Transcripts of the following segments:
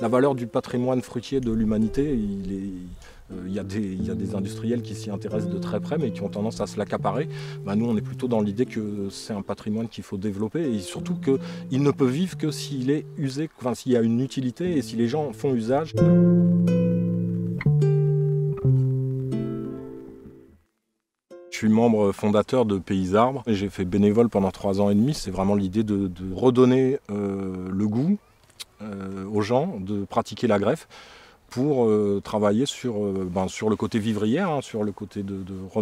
La valeur du patrimoine fruitier de l'humanité, il y a des industriels qui s'y intéressent de très près mais qui ont tendance à se l'accaparer. Nous on est plutôt dans l'idée que c'est un patrimoine qu'il faut développer et surtout qu'il ne peut vivre que s'il est usé, enfin s'il y a une utilité et si les gens en font usage. Je suis membre fondateur de Pays Arbres et j'ai fait bénévole pendant 3 ans et demi. C'est vraiment l'idée de redonner le goût aux gens, de pratiquer la greffe pour travailler sur le côté vivrière, hein, sur le côté de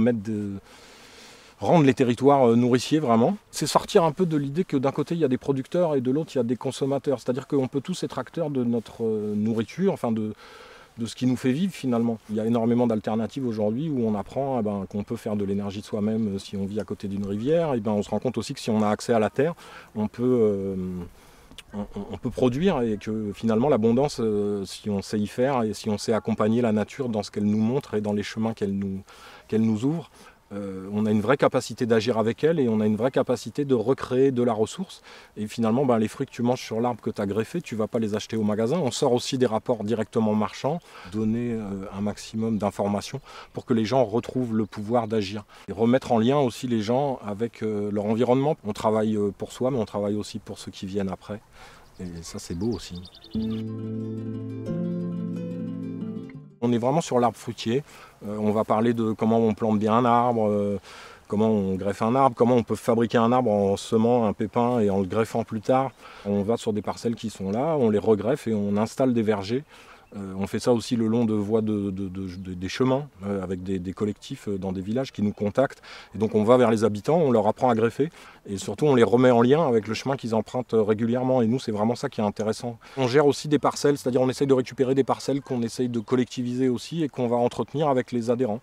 rendre les territoires nourriciers vraiment. C'est sortir un peu de l'idée que d'un côté il y a des producteurs et de l'autre il y a des consommateurs. C'est-à-dire qu'on peut tous être acteurs de notre nourriture, enfin de ce qui nous fait vivre finalement. Il y a énormément d'alternatives aujourd'hui où on apprend qu'on peut faire de l'énergie de soi-même si on vit à côté d'une rivière. Et on se rend compte aussi que si on a accès à la terre, on peut produire et que finalement l'abondance, si on sait y faire et si on sait accompagner la nature dans ce qu'elle nous montre et dans les chemins qu'elle nous ouvre, on a une vraie capacité d'agir avec elle et on a une vraie capacité de recréer de la ressource. Et finalement, les fruits que tu manges sur l'arbre que tu as greffé, tu ne vas pas les acheter au magasin. On sort aussi des rapports directement marchands, donner un maximum d'informations pour que les gens retrouvent le pouvoir d'agir. Et remettre en lien aussi les gens avec leur environnement. On travaille pour soi, mais on travaille aussi pour ceux qui viennent après. Et ça, c'est beau aussi. On est vraiment sur l'arbre fruitier. On va parler de comment on plante bien un arbre, comment on greffe un arbre, comment on peut fabriquer un arbre en semant un pépin et en le greffant plus tard. On va sur des parcelles qui sont là, on les regreffe et on installe des vergers. On fait ça aussi le long de voies des chemins, avec des collectifs dans des villages qui nous contactent. Et donc on va vers les habitants, on leur apprend à greffer et surtout on les remet en lien avec le chemin qu'ils empruntent régulièrement. Et nous c'est vraiment ça qui est intéressant. On gère aussi des parcelles, c'est-à-dire on essaye de récupérer des parcelles qu'on essaye de collectiviser aussi et qu'on va entretenir avec les adhérents.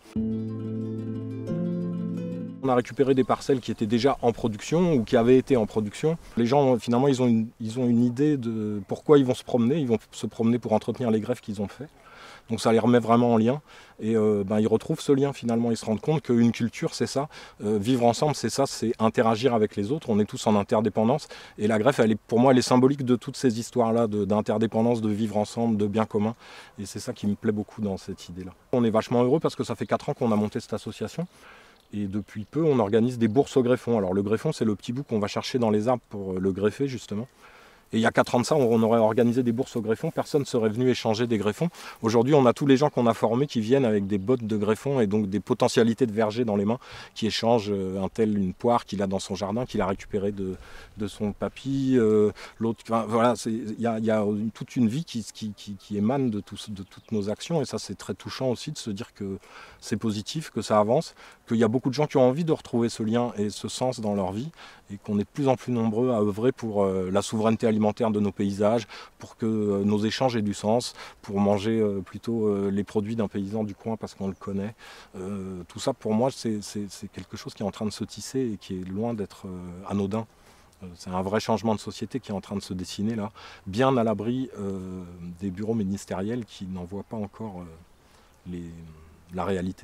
On a récupéré des parcelles qui étaient déjà en production ou qui avaient été en production. Les gens, finalement, ils ont une idée de pourquoi ils vont se promener. Ils vont se promener pour entretenir les greffes qu'ils ont fait. Donc ça les remet vraiment en lien. Et ils retrouvent ce lien finalement. Ils se rendent compte qu'une culture, c'est ça. Vivre ensemble, c'est ça. C'est interagir avec les autres. On est tous en interdépendance. Et la greffe, pour moi, elle est symbolique de toutes ces histoires-là, d'interdépendance, de vivre ensemble, de bien commun. Et c'est ça qui me plaît beaucoup dans cette idée-là. On est vachement heureux parce que ça fait 4 ans qu'on a monté cette association. Et depuis peu, on organise des bourses au greffon. Alors le greffon, c'est le petit bout qu'on va chercher dans les arbres pour le greffer, justement. Et il y a 4 ans de ça, on aurait organisé des bourses au greffon, personne ne serait venu échanger des greffons. Aujourd'hui, on a tous les gens qu'on a formés qui viennent avec des bottes de greffon et donc des potentialités de verger dans les mains, qui échangent un tel une poire qu'il a dans son jardin, qu'il a récupéré de son papy, l'autre. Enfin, voilà, il y a toute une vie qui émane de toutes nos actions et ça, c'est très touchant aussi de se dire que c'est positif, que ça avance, qu'il y a beaucoup de gens qui ont envie de retrouver ce lien et ce sens dans leur vie et qu'on est de plus en plus nombreux à œuvrer pour la souveraineté alimentaire de nos paysages, pour que nos échanges aient du sens, pour manger plutôt les produits d'un paysan du coin parce qu'on le connaît. Tout ça, pour moi, c'est quelque chose qui est en train de se tisser et qui est loin d'être anodin. C'est un vrai changement de société qui est en train de se dessiner là, bien à l'abri des bureaux ministériels qui n'en voient pas encore la réalité.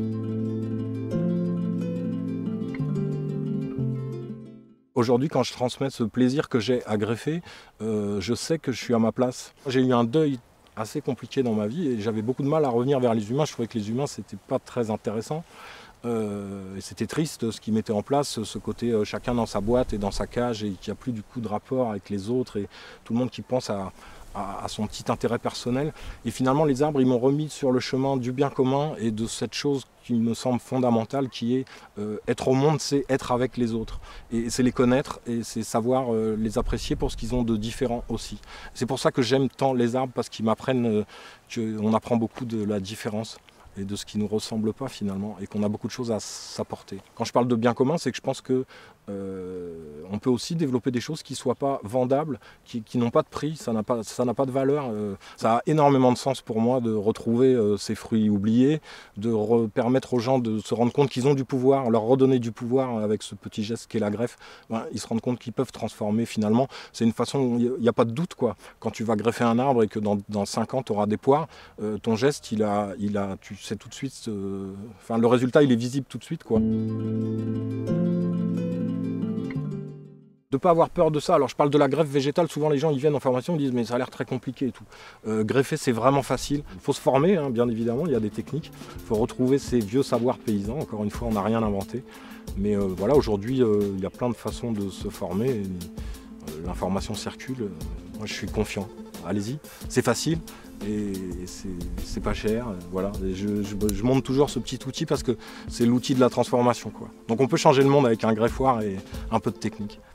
Aujourd'hui, quand je transmets ce plaisir que j'ai à greffer, je sais que je suis à ma place. J'ai eu un deuil assez compliqué dans ma vie et j'avais beaucoup de mal à revenir vers les humains. Je trouvais que les humains, c'était pas très intéressant. Et c'était triste ce qu'ils mettaient en place, ce côté chacun dans sa boîte et dans sa cage et qu'il n'y a plus du coup de rapport avec les autres et tout le monde qui pense à son petit intérêt personnel. Et finalement, les arbres, ils m'ont remis sur le chemin du bien commun et de cette chose qui me semble fondamentale, qui est être au monde, c'est être avec les autres. Et c'est les connaître et c'est savoir les apprécier pour ce qu'ils ont de différent aussi. C'est pour ça que j'aime tant les arbres, parce qu'ils m'apprennent qu'on apprend beaucoup de la différence et de ce qui ne nous ressemble pas finalement, et qu'on a beaucoup de choses à s'apporter. Quand je parle de bien commun, c'est que je pense que on peut aussi développer des choses qui ne soient pas vendables, qui n'ont pas de prix, ça n'a pas de valeur. Ça a énormément de sens pour moi de retrouver ces fruits oubliés, de permettre aux gens de se rendre compte qu'ils ont du pouvoir, leur redonner du pouvoir avec ce petit geste qu'est la greffe. Ils se rendent compte qu'ils peuvent transformer finalement. C'est une façon, il n'y a pas de doute quoi. Quand tu vas greffer un arbre et que dans 5 ans tu auras des poires, ton geste, tu sais tout de suite, le résultat il est visible tout de suite quoi. De ne pas avoir peur de ça. Alors je parle de la greffe végétale, souvent les gens ils viennent en formation, ils disent mais ça a l'air très compliqué et tout. Greffer c'est vraiment facile. Il faut se former, hein, bien évidemment, il y a des techniques. Il faut retrouver ces vieux savoirs paysans, encore une fois on n'a rien inventé. Mais voilà, aujourd'hui il y a plein de façons de se former. L'information circule, moi je suis confiant. Allez-y, c'est facile et c'est pas cher. Voilà. Et je montre toujours ce petit outil parce que c'est l'outil de la transformation, quoi. Donc on peut changer le monde avec un greffoir et un peu de technique.